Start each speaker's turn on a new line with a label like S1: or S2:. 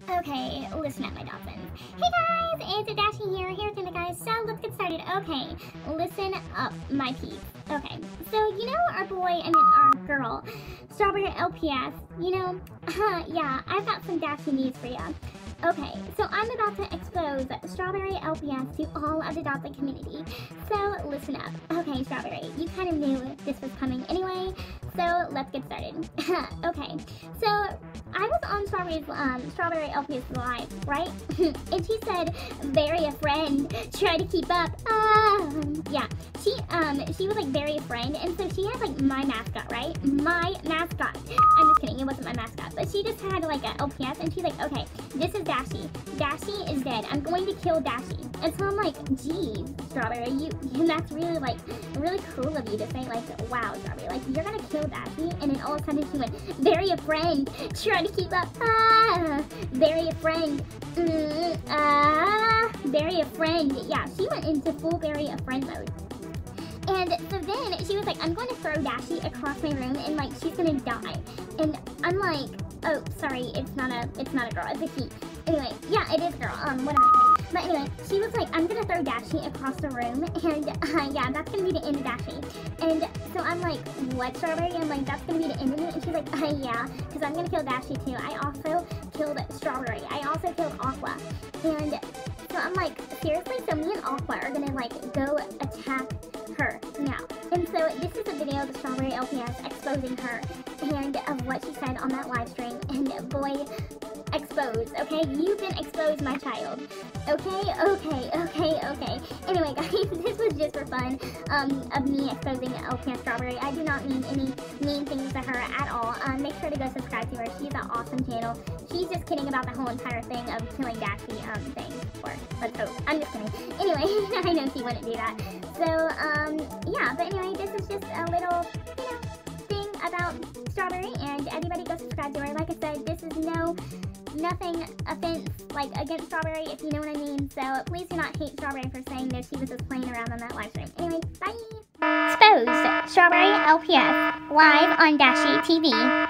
S1: Okay, listen up, my dolphins. Hey guys, it's Dashi here with the guys. So let's get started. Okay, listen up, my peeps. Okay, so you know our our girl, Strawberry LPS. Yeah, I've got some Dashi news for ya. Okay, so I'm about to expose Strawberry LPS to all of the Dolphin community. So listen up. Okay, Strawberry, you kind of knew this was coming anyway, so let's get started. Okay, so I was on Strawberry LPS live, right? And she said, "Bury a friend, try to keep up." Yeah, she was like bury a friend, and so she had like my mascot, right? My mascot. I'm just kidding, it wasn't my mascot, but she just had like a LPS, and she's like, "Okay, this is Dashi. Dashi is dead. I'm going to kill Dashi." And so I'm like, "Geez, Strawberry, that's really cool of you to say, like, wow, Strawberry, like, you're gonna kill Dashi." And then all of a sudden she went, "Bury a friend, try to keep up, bury a friend, bury a friend." Yeah, she went into full bury a friend mode. And so then she was like, "I'm going to throw Dashi across my room and like she's gonna die." And I'm like, "Oh, sorry, it's not a girl, it's a he." Anyway, yeah, it is a girl. What am I saying? But anyway, she was like, "I'm gonna throw Dashi across the room, and yeah, that's gonna be the end of Dashi." And so I'm like, "What, Strawberry?" I'm like, "That's gonna be the end of it." And she's like, "Yeah, because I'm gonna kill Dashi too. I also killed Strawberry. I also killed Aqua." And so I'm like, "Seriously?" So me and Aqua are gonna like go attack her now. And so this is a video of the Strawberry LPS exposing her and of what she said on that live stream. And boy, exposed, okay? You've been exposed, my child. Okay. Anyway, guys, this was just for fun of me exposing LPS Strawberry. I do not mean any mean things to her at all. Make sure to go subscribe to her. She's an awesome channel. She's just kidding about the whole entire thing of killing Dashi thing. Or let's hope. I'm just kidding. Anyway, I know she wouldn't do that. So, yeah, but anyway, this is just a little, thing about Strawberry, and everybody go subscribe to her. Like I said, this is nothing offense, like, against Strawberry, if you know what I mean. So please do not hate Strawberry for saying that she was just playing around on that live stream. Anyway, bye! Exposed Strawberry LPS live on Dashi TV.